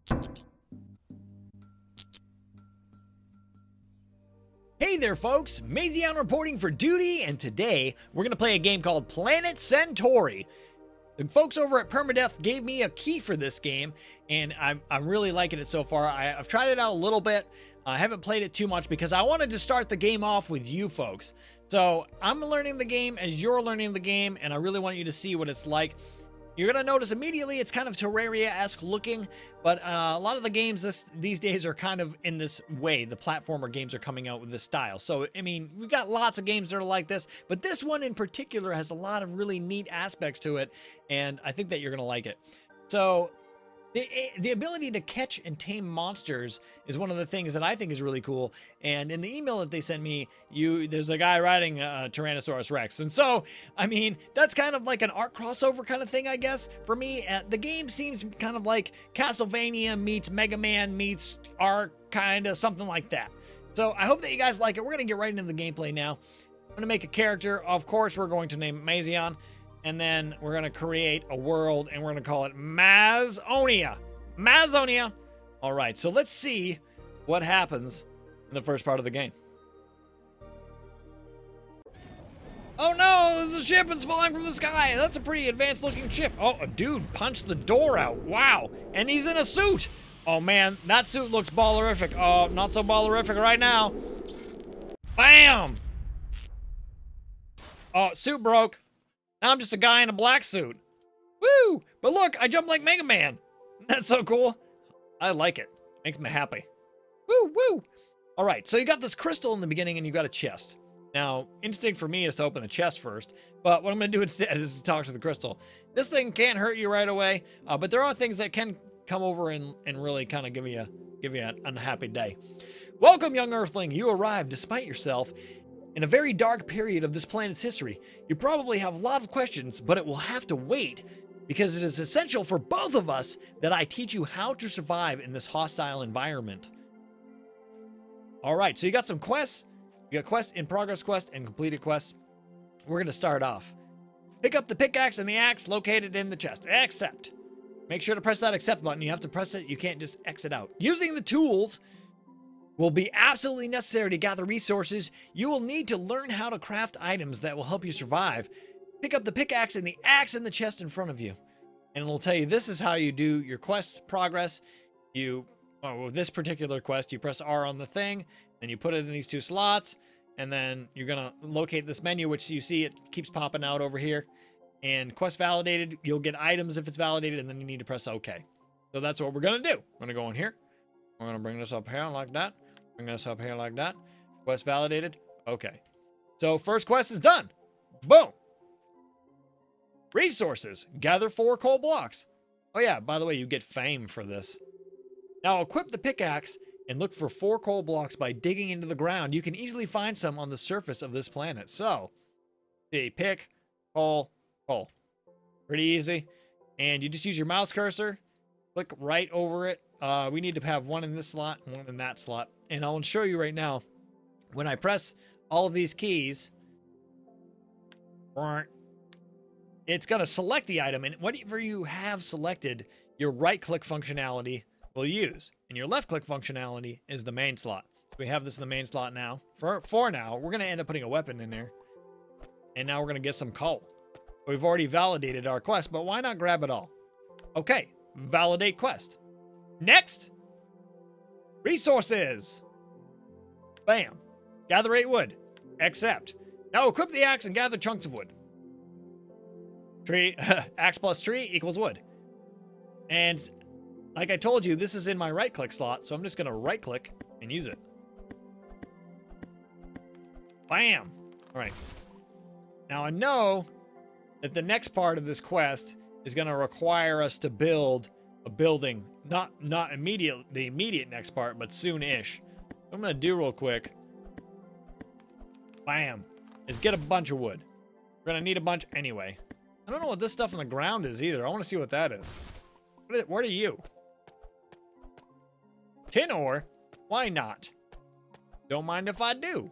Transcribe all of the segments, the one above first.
Hey there folks, Mazion reporting for duty, and today we're going to play a game called Planet Centauri. The folks over at Permadeath gave me a key for this game, and I'm really liking it so far. I've tried it out a little bit. I haven't played it too much because I wanted to start the game off with you folks. So I'm learning the game as you're learning the game, and I really want you to see what it's like. You're going to notice immediately it's kind of Terraria-esque looking, but a lot of the games these days are kind of in this way. The platformer games are coming out with this style. So, I mean, we've got lots of games that are like this, but this one in particular has a lot of really neat aspects to it, and I think that you're going to like it. So, the ability to catch and tame monsters is one of the things that I think is really cool. And in the email that they sent me, there's a guy riding a Tyrannosaurus Rex. And so, I mean, that's kind of like an art crossover kind of thing, I guess. For me, the game seems kind of like Castlevania meets Mega Man meets Ark, kind of something like that. So I hope that you guys like it. We're going to get right into the gameplay now. I'm going to make a character. Of course, we're going to name it Mazion. And then we're going to create a world, and we're going to call it Mazonia. Mazonia. All right, so let's see what happens in the first part of the game. Oh no, there's a ship. It's falling from the sky. That's a pretty advanced looking ship. Oh, a dude punched the door out. Wow. And he's in a suit. Oh man, that suit looks ballerific. Oh, not so ballerific right now. Bam. Oh, suit broke. Now I'm just a guy in a black suit. Woo! But look, I jump like Mega Man. That's so cool. I like it. Makes me happy. Woo, woo! All right, so you got this crystal in the beginning and you got a chest. Now, instinct for me is to open the chest first, but what I'm going to do instead is to talk to the crystal. This thing can't hurt you right away, but there are things that can come over and really kind of give you an unhappy day. Welcome, young Earthling. You arrived despite yourself in a very dark period of this planet's history. You probably have a lot of questions, but it will have to wait because it is essential for both of us that I teach you how to survive in this hostile environment. All right, so you got some quests. You got quests in progress quest and completed quests. We're going to start off. Pick up the pickaxe and the axe located in the chest. Accept. Make sure to press that accept button. You have to press it. You can't just exit out. Using the tools will be absolutely necessary to gather resources. You will need to learn how to craft items that will help you survive. Pick up the pickaxe and the axe in the chest in front of you. And it'll tell you this is how you do your quest progress. With this particular quest, you press R on the thing, then you put it in these two slots, and then you're going to locate this menu, which you see it keeps popping out over here. And quest validated, you'll get items if it's validated, and then you need to press OK. So that's what we're going to do. We're going to go in here. We're going to bring this up here like that. Bring this up here like that. Quest validated. Okay. So first quest is done. Boom. Resources. Gather 4 coal blocks. Oh yeah, by the way, you get fame for this. Now equip the pickaxe and look for 4 coal blocks by digging into the ground. You can easily find some on the surface of this planet. So, see, pick, coal, coal. Pretty easy. And you just use your mouse cursor. Click right over it. We need to have one in this slot and one in that slot. And I'll show you right now, when I press all of these keys, it's going to select the item. And whatever you have selected, your right-click functionality will use. And your left-click functionality is the main slot. We have this in the main slot now. For now, we're going to end up putting a weapon in there. And now we're going to get some coal. We've already validated our quest, but why not grab it all? Okay, validate quest. Next, resources. Bam. Gather 8 wood. Accept. Now equip the axe and gather chunks of wood. Tree, axe plus tree equals wood. And like I told you, this is in my right click slot, so I'm just going to right click and use it. Bam. All right. Now I know that the next part of this quest is going to require us to build a building. Not the immediate next part, but soon-ish. What I'm going to do real quick, bam, is get a bunch of wood. We're going to need a bunch anyway. I don't know what this stuff on the ground is either. I want to see what that is. What are you? Tin ore? Why not? Don't mind if I do.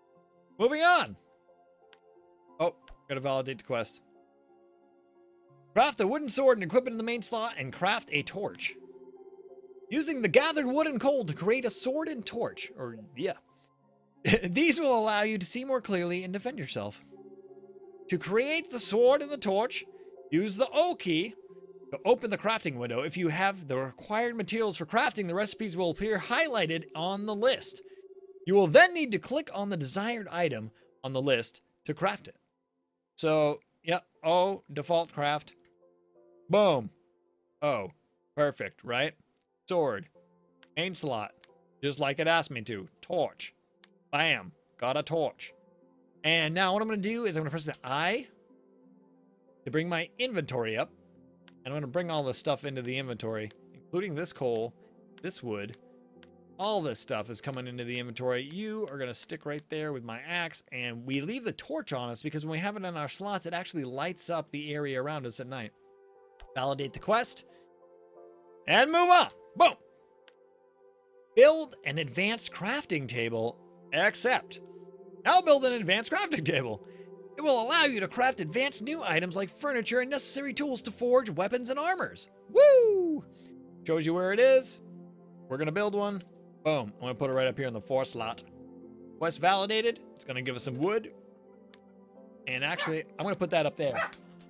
Moving on. Oh, gotta validate the quest. Craft a wooden sword and equip it in the main slot, and craft a torch. Using the gathered wood and coal to create a sword and torch. Or, yeah. These will allow you to see more clearly and defend yourself. To create the sword and the torch, use the O key to open the crafting window. If you have the required materials for crafting, the recipes will appear highlighted on the list. You will then need to click on the desired item on the list to craft it. So, yep, O, default craft. Boom. O, perfect, right? Sword, main slot, just like it asked me to. Torch, bam, got a torch. And now what I'm going to do is I'm going to press the I to bring my inventory up. And I'm going to bring all this stuff into the inventory, including this coal, this wood. All this stuff is coming into the inventory. You are going to stick right there with my axe, and we leave the torch on us because when we have it in our slots, it actually lights up the area around us at night. Validate the quest, and move on. Boom. Build an advanced crafting table, accept. Now build an advanced crafting table. It will allow you to craft advanced new items like furniture and necessary tools to forge weapons and armors. Woo! Shows you where it is. We're going to build one. Boom. I'm going to put it right up here in the 4 slot. Quest validated. It's going to give us some wood. And actually, I'm going to put that up there.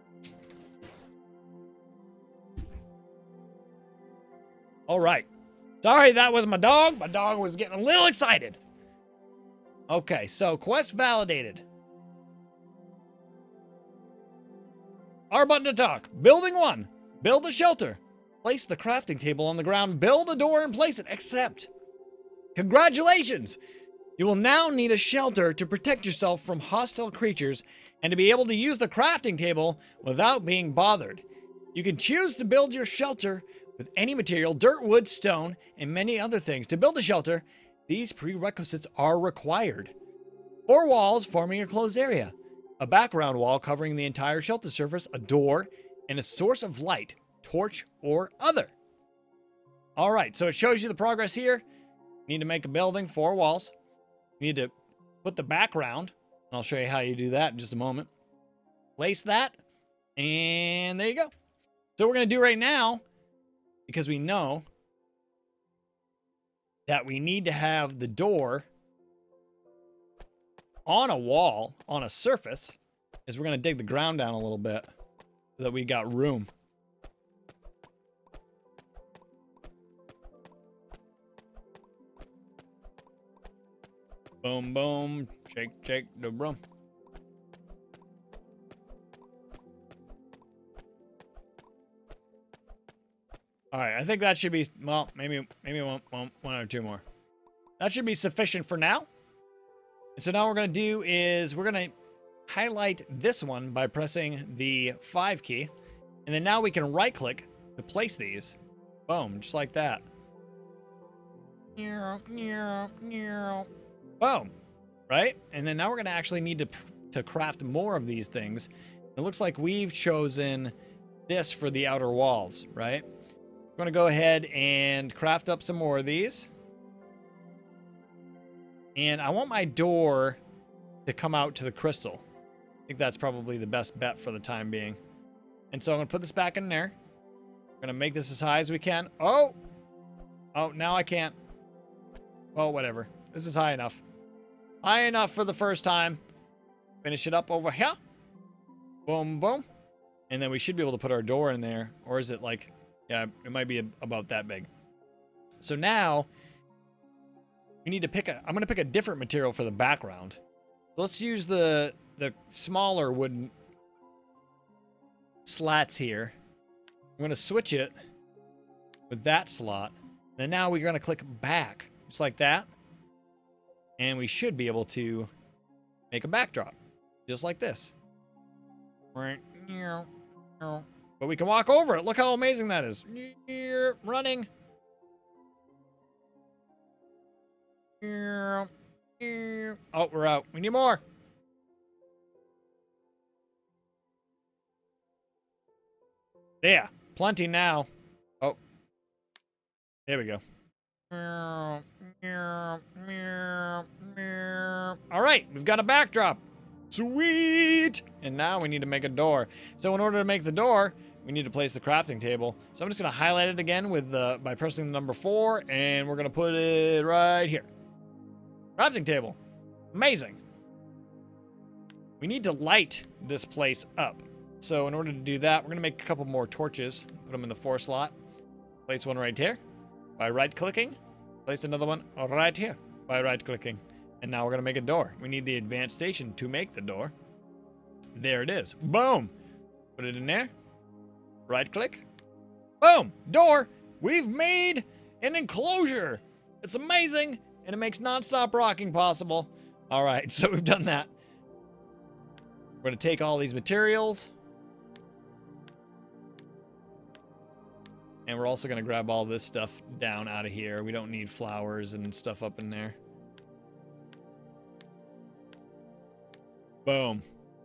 All right. Sorry, that was my dog. My dog was getting a little excited. Okay, so quest validated. R button to talk. Building 1. Build a shelter. Place the crafting table on the ground. Build a door and place it. Accept. Congratulations! You will now need a shelter to protect yourself from hostile creatures and to be able to use the crafting table without being bothered. You can choose to build your shelter with any material, dirt, wood, stone, and many other things. To build a shelter, these prerequisites are required. 4 walls forming a closed area, a background wall covering the entire shelter surface, a door, and a source of light, torch, or other. All right, so it shows you the progress here. You need to make a building, 4 walls. You need to put the background, and I'll show you how you do that in just a moment. Place that, and there you go. So what we're going to do right now, because we know that we need to have the door on a wall, on a surface, is we're going to dig the ground down a little bit so that we got room. Boom, boom. Shake, shake the broom. All right, I think that should be, well, maybe one or 2 more. That should be sufficient for now. And so now what we're going to do is we're going to highlight this one by pressing the 5 key. And then now we can right click to place these. Boom, just like that. Boom, right? And then now we're going to actually need to craft more of these things. It looks like we've chosen this for the outer walls, right? We're going to go ahead and craft up some more of these. And I want my door to come out to the crystal. I think that's probably the best bet for the time being. And so I'm going to put this back in there. We're going to make this as high as we can. Oh! Oh, now I can't. Oh, whatever. This is high enough. High enough for the first time. Finish it up over here. Boom, boom. And then we should be able to put our door in there. Or is it like... Yeah, it might be about that big. So now... we need to pick a... I'm going to pick a different material for the background. Let's use the smaller wooden slats here. I'm going to switch it with that slot. And now we're going to click back. Just like that. And we should be able to make a backdrop. Just like this. But we can walk over it. Look how amazing that is. Running. Oh, we're out. We need more. Yeah, plenty now. Oh, there we go. All right, we've got a backdrop. Sweet. And now we need to make a door. So in order to make the door, we need to place the crafting table. So I'm just going to highlight it again with by pressing the number 4, and we're going to put it right here. Crafting table. Amazing. We need to light this place up. So in order to do that, we're going to make a couple more torches. Put them in the 4 slot. Place one right here by right-clicking. Place another one right here by right-clicking. And now we're going to make a door. We need the advanced station to make the door. There it is. Boom. Put it in there. Right-click. Boom. Door. We've made an enclosure. It's amazing, and it makes non-stop rocking possible. All right, so we've done that. We're going to take all these materials. And we're also going to grab all this stuff down out of here. We don't need flowers and stuff up in there. Boom.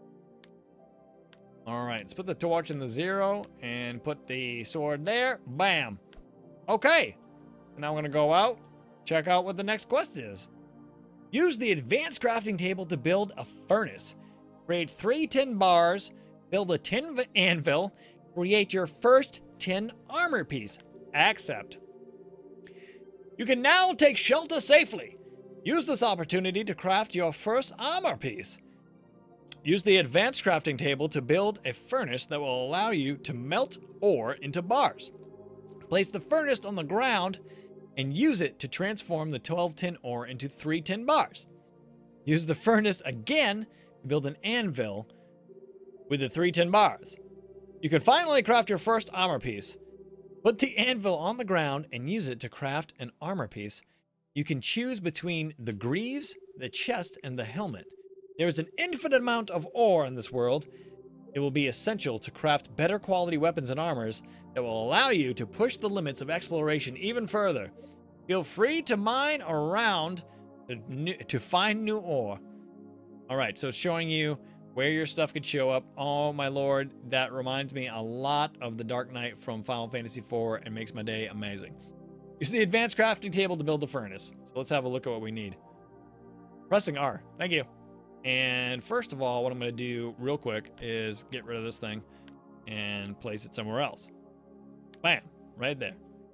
All right, let's put the torch in the 0 and put the sword there. Bam. Okay. Now I'm going to go out, check out what the next quest is. Use the advanced crafting table to build a furnace. Create 3 tin bars, build a tin anvil, create your first tin armor piece. Accept. You can now take shelter safely. Use this opportunity to craft your first armor piece. Use the advanced crafting table to build a furnace that will allow you to melt ore into bars. Place the furnace on the ground and use it to transform the 12 tin ore into 3 tin bars. Use the furnace again to build an anvil with the 3 tin bars. You can finally craft your first armor piece. Put the anvil on the ground and use it to craft an armor piece. You can choose between the greaves, the chest, and the helmet. There is an infinite amount of ore in this world. It will be essential to craft better quality weapons and armors that will allow you to push the limits of exploration even further. Feel free to mine around to find new ore. All right, so it's showing you where your stuff could show up. Oh my lord, that reminds me a lot of the Dark Knight from Final Fantasy IV and makes my day amazing. Use the advanced crafting table to build the furnace. So let's have a look at what we need. Pressing R, thank you. And first of all, what I'm going to do real quick is get rid of this thing and place it somewhere else. Bam, right there.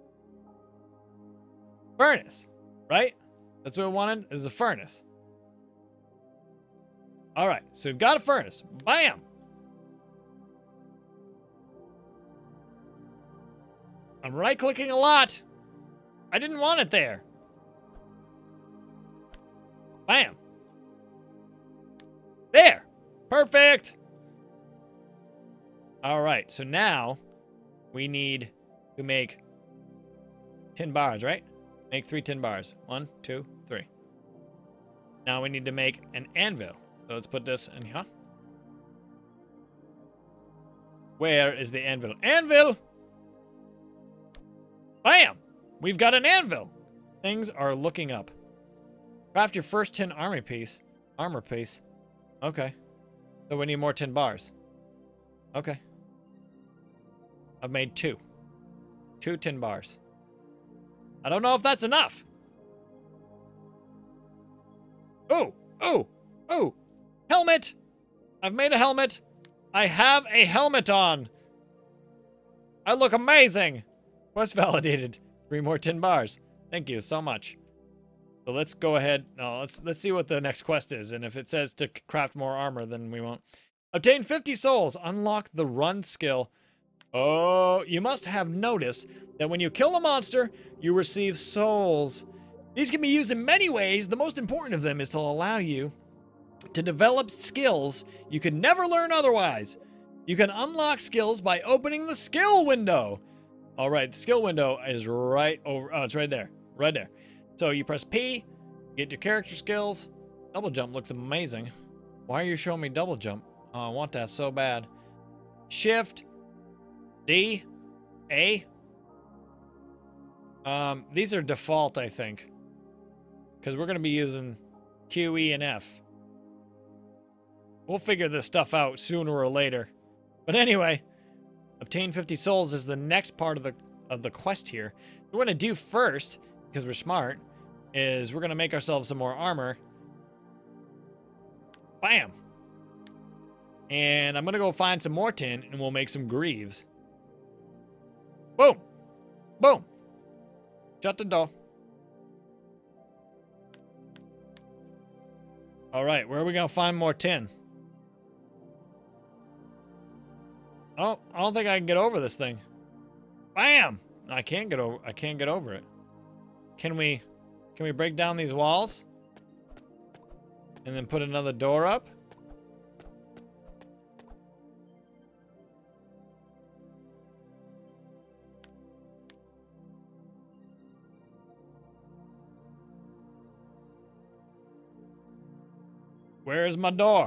Furnace, right? That's what we wanted, is a furnace. All right, so we've got a furnace. Bam! I'm right-clicking a lot. I didn't want it there. Bam! There! Perfect! All right, so now we need to make 10 bars, right? Make 3 tin bars. 1, 2, 3. Now we need to make an anvil. So let's put this in here. Where is the anvil? Anvil! Bam! We've got an anvil. Things are looking up. Craft your first tin armor piece. Armor piece. Okay. So we need more tin bars. Okay. I've made 2. 2 tin bars. I don't know if that's enough. Ooh! Ooh! Ooh! Helmet! I've made a helmet. I have a helmet on. I look amazing. Quest validated. 3 more tin bars. Thank you so much. So let's go ahead. No, let's see what the next quest is. And if it says to craft more armor, then we won't. Obtain 50 souls. Unlock the run skill. Oh, you must have noticed that when you kill a monster, you receive souls. These can be used in many ways. The most important of them is to allow you to develop skills you could never learn otherwise. You can unlock skills by opening the skill window. All right, the skill window is right over. Oh, it's right there. Right there. So you press P, get your character skills. Double jump looks amazing. Why are you showing me double jump? Oh, I want that so bad. Shift, D, A. These are default, I think. Because we're going to be using Q, E, and F. We'll figure this stuff out sooner or later. But anyway, obtain 50 souls is the next part of the quest here. What we're going to do first, because we're smart, is we're going to make ourselves some more armor. Bam! And I'm going to go find some more tin, and we'll make some greaves. Boom. Boom. Shut the door. All right, where are we going to find more tin? I don't think I can get over this thing. Bam! I can't get over it. Can we break down these walls? And then put another door up? Where's my door?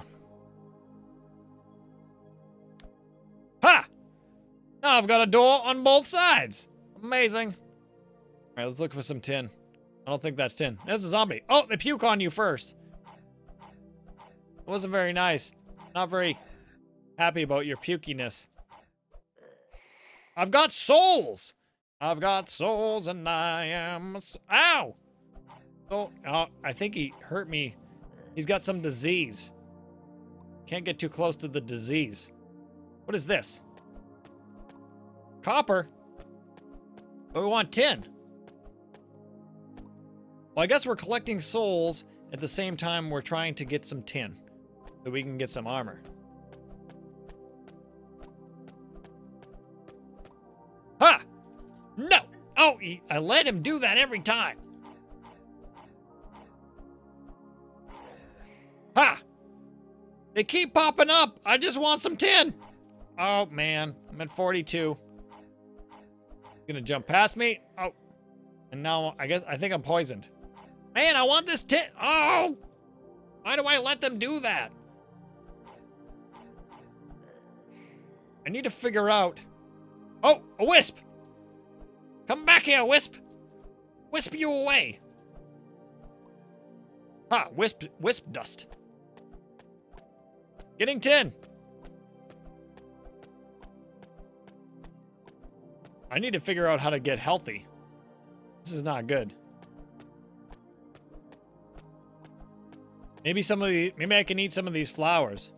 Ha! Now I've got a door on both sides. Amazing. All right, let's look for some tin. I don't think that's tin. There's a zombie. Oh, they puke on you first. It wasn't very nice. Not very happy about your pukiness. I've got souls. I've got souls and I am... Ow! Oh, I think he hurt me. He's got some disease. Can't get too close to the disease. What is this? Copper? But we want tin. Well, I guess we're collecting souls at the same time we're trying to get some tin. So we can get some armor. Ha! No! Oh, I let him do that every time. Ha! They keep popping up. I just want some tin. Oh, man. I'm at 42. Gonna jump past me. Oh. And now I think I'm poisoned. Man, I want this tin. Oh! Why do I let them do that? I need to figure out. Oh, a wisp! Come back here, wisp! Wisp you away! Ha, wisp dust. Getting tin! I need to figure out how to get healthy. This is not good. Maybe I can eat some of these flowers.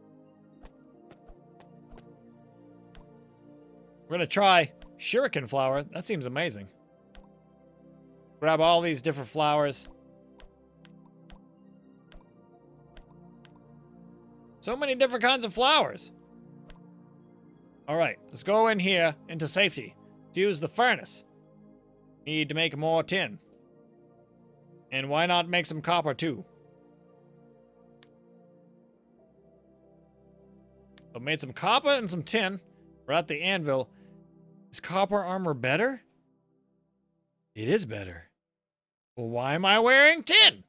We're gonna try shuriken flower. That seems amazing. Grab all these different flowers. So many different kinds of flowers. All right, let's go in here into safety. Let's use the furnace. Need to make more tin. And why not make some copper too? So made some copper and some tin. We're at the anvil. Is copper armor better? It is better. Well, why am I wearing tin?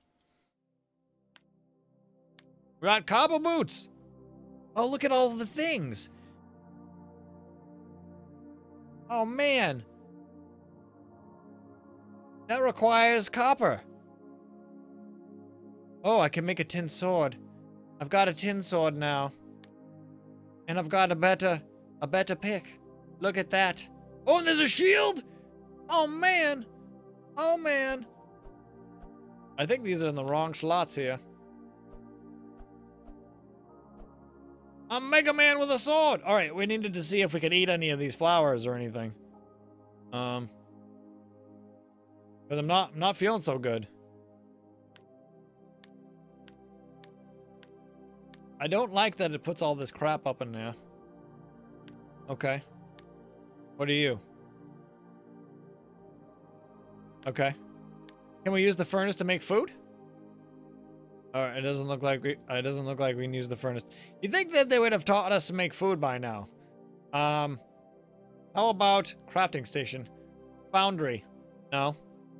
We got copper boots. Oh, look at all the things. Oh, man. That requires copper. Oh, I can make a tin sword. I've got a tin sword now. And I've got a better pick. Look at that. Oh, and there's a shield? Oh, man. Oh, man. I think these are in the wrong slots here. I'm Mega Man with a sword. All right, we needed to see if we could eat any of these flowers or anything. Because I'm not feeling so good. I don't like that it puts all this crap up in there. Okay. What are you? Okay. Can we use the furnace to make food? All right, it doesn't look like we can use the furnace. You think that they would have taught us to make food by now? How about crafting station? Foundry. No.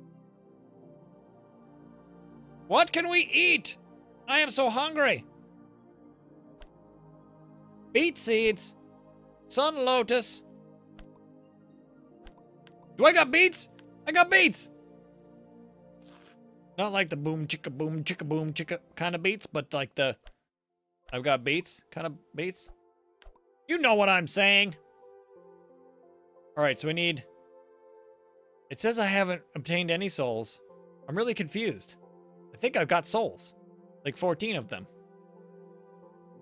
What can we eat? I am so hungry. Beet seeds. Sun lotus. Do I got beets? I got beets. Not like the boom chicka kind of beats, but like the I've got beats kind of beats. You know what I'm saying. All right, so we need. It says I haven't obtained any souls. I'm really confused. I think I've got souls, like 14 of them.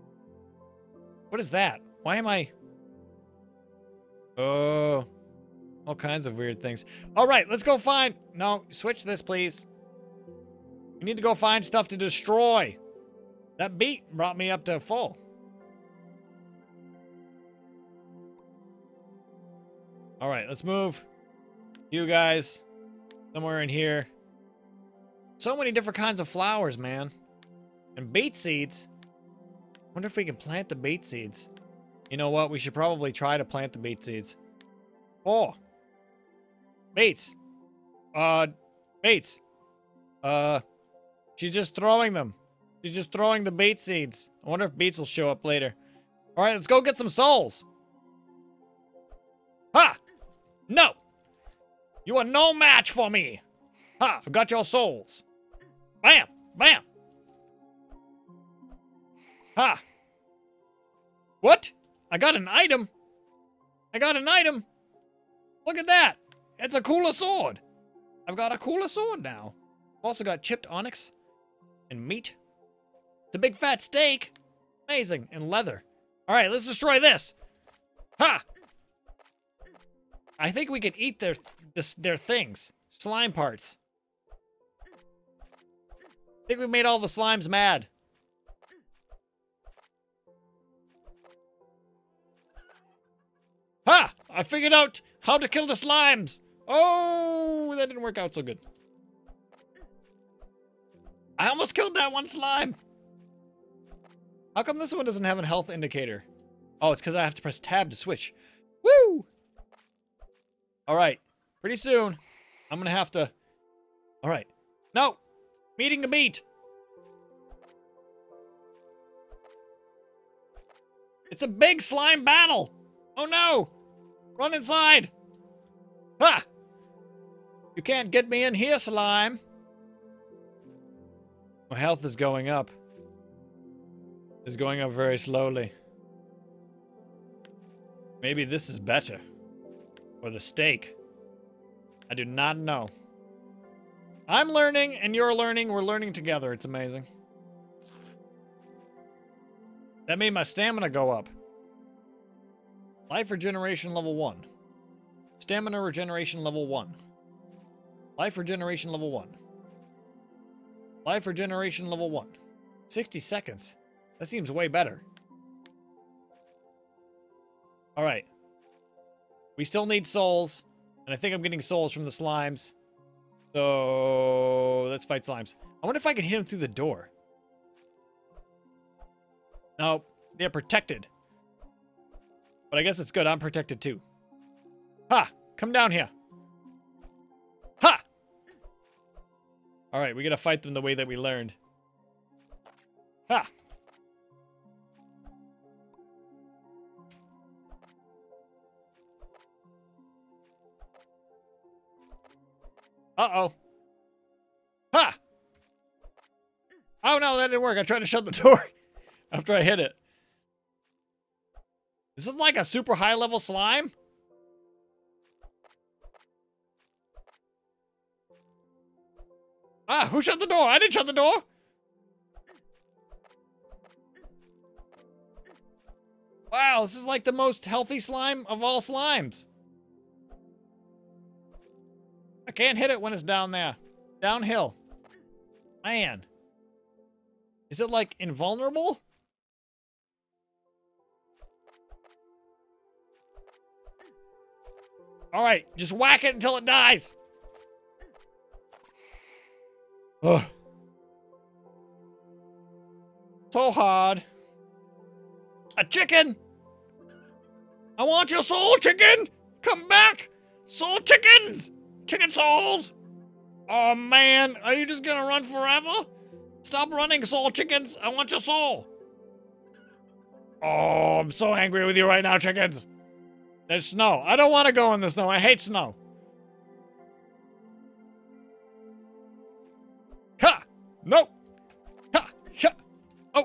What is that? Why am I? Oh, All kinds of weird things. All right, let's go find... No, switch this, please. We need to go find stuff to destroy. That beat brought me up to full. All right, let's move. You guys, somewhere in here. So many different kinds of flowers, man. And beet seeds. Wonder if we can plant the beet seeds. You know what? We should probably try to plant the beet seeds. Oh. Beets. Beets. She's just throwing them. She's just throwing the beet seeds. I wonder if beets will show up later. All right, let's go get some souls. Ha! No! You are no match for me. Ha! I got your souls. Bam! Bam! Ha! What? I got an item. I got an item. Look at that. It's a cooler sword. I've got a cooler sword now. I've also got chipped onyx and meat. It's a big fat steak. Amazing. And leather. All right, let's destroy this. Ha! I think we could eat their things. Slime parts. I think we made all the slimes mad. Ha! I figured out how to kill the slimes. Oh, that didn't work out so good. I almost killed that one slime. How come this one doesn't have a health indicator? Oh, it's because I have to press tab to switch. Woo! All right. Pretty soon, I'm going to have to... All right. No! Meeting the beat. It's a big slime battle. Oh, no. Run inside. Ha! You can't get me in here, slime. My health is going up. It's going up very slowly. Maybe this is better. Or the steak. I do not know. I'm learning and you're learning. We're learning together. It's amazing. That made my stamina go up. Life regeneration level 1. Stamina regeneration level 1. Life regeneration level 1. Life regeneration level 1. 60 seconds. That seems way better. Alright. We still need souls. And I think I'm getting souls from the slimes. So let's fight slimes. I wonder if I can hit them through the door. No, they're protected. But I guess it's good. I'm protected too. Ha! Come down here. Ha! Alright, we gotta fight them the way that we learned. Ha! Uh-oh. Ha! Oh no, that didn't work. I tried to shut the door after I hit it. Is this like a super high level slime? Ah, who shut the door? I didn't shut the door. Wow, this is like the most healthy slime of all slimes. I can't hit it when it's down there. Downhill. Man. Is it like invulnerable? Alright, just whack it until it dies. Ugh. So hard. A chicken! I want your soul, chicken! Come back! Soul chickens! Chicken souls! Oh man, are you just gonna run forever? Stop running, soul chickens! I want your soul! Oh, I'm so angry with you right now, chickens! There's snow. I don't want to go in the snow. I hate snow. Ha! No! Ha! Ha! Oh!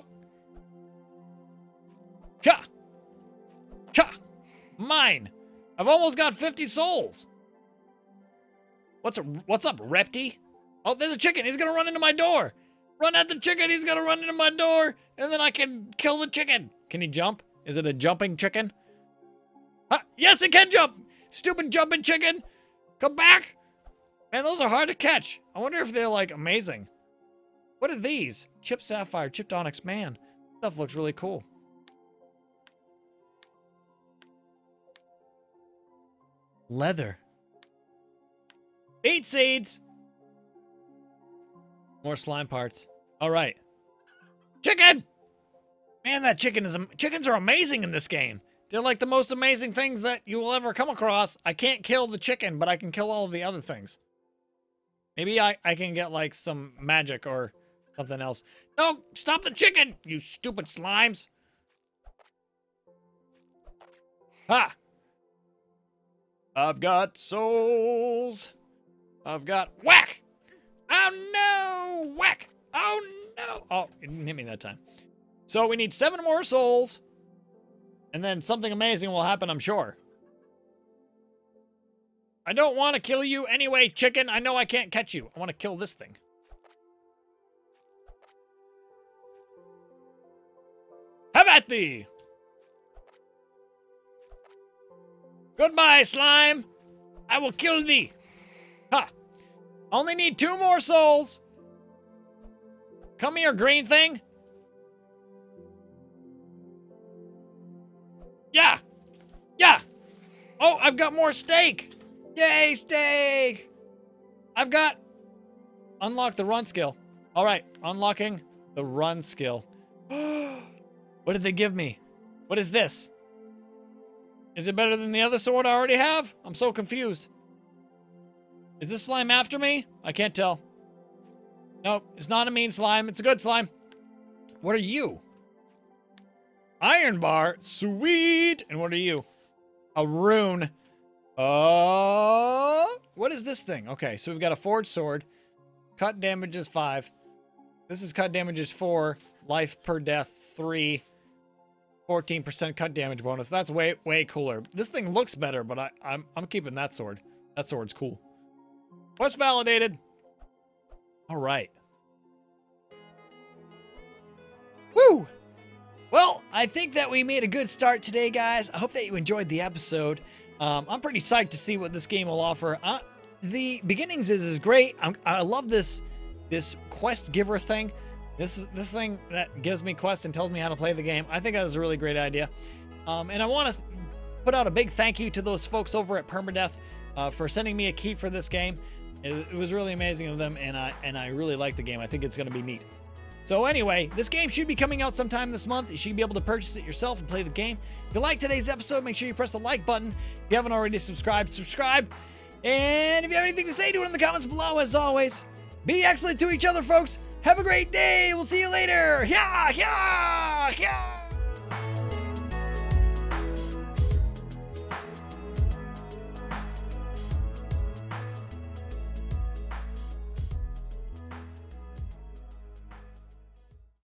Ha! Ha! Mine! I've almost got 50 souls! What's up, Repty? Oh, there's a chicken. He's gonna run into my door. Run at the chicken. He's gonna run into my door. And then I can kill the chicken. Can he jump? Is it a jumping chicken? Yes, it can jump. Stupid jumping chicken! Come back! Man, those are hard to catch. I wonder if they're, like, amazing. What are these? Chipped sapphire, chipped onyx. Man, stuff looks really cool. Leather. Beet seeds! More slime parts. All right. Chicken! Man, that chicken is... Chickens are amazing in this game. They're like the most amazing things that you will ever come across. I can't kill the chicken, but I can kill all of the other things. Maybe I can get like some magic or something else. No, stop the chicken, you stupid slimes. Ha! I've got souls. I've got whack. Oh no, whack. Oh no. Oh, it didn't hit me that time. So we need 7 more souls. And then something amazing will happen, I'm sure. I don't want to kill you anyway, chicken. I know I can't catch you. I want to kill this thing. Have at thee! Goodbye, slime. I will kill thee. Ha! Only need 2 more souls. Come here, green thing. Yeah! Yeah! Oh, I've got more steak! Yay, steak! I've got... Unlock the run skill. Alright, unlocking the run skill. What did they give me? What is this? Is it better than the other sword I already have? I'm so confused. Is this slime after me? I can't tell. Nope, it's not a mean slime. It's a good slime. What are you? Iron bar. Sweet. And what are you? A rune. What is this thing? Okay, so we've got a forged sword. Cut damage is 5. This is cut damage is 4. Life per death 3. 14% cut damage bonus. That's way cooler. This thing looks better, but I'm keeping that sword. That sword's cool. Quest validated. All right. Woo! Well, I think that we made a good start today, guys. I hope that you enjoyed the episode. I'm pretty psyched to see what this game will offer. The beginnings is great. I love this quest giver thing. This thing that gives me quests and tells me how to play the game. I think that is a really great idea. And I want to put out a big thank you to those folks over at Permadeath for sending me a key for this game. It was really amazing of them, and I really like the game. I think it's going to be neat. So anyway, this game should be coming out sometime this month. You should be able to purchase it yourself and play the game. If you like today's episode, make sure you press the like button. If you haven't already subscribed, subscribe. And if you have anything to say, do it in the comments below, as always. Be excellent to each other, folks. Have a great day. We'll see you later. Yeah, yeah, yeah.